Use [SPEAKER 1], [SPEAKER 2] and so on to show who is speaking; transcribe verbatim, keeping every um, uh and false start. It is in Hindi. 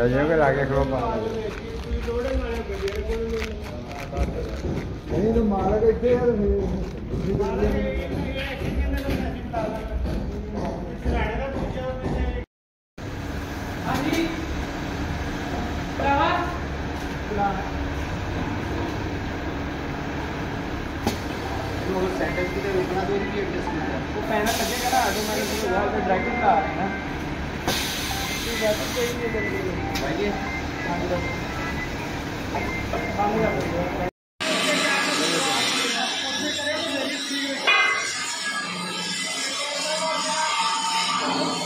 [SPEAKER 1] भाइयों के लागे खलो पा
[SPEAKER 2] नहीं तो मालक इतने यार
[SPEAKER 3] सेंटर की तो रुकना तो इनकी एडजस्टमेंट है
[SPEAKER 2] वो पहना लगेगा ना ऑटोमेटिक वॉल पे ड्रैगिंग का आ रहा है ना ठीक है तो कोई नहीं जल्दी
[SPEAKER 3] भाई
[SPEAKER 2] काम हो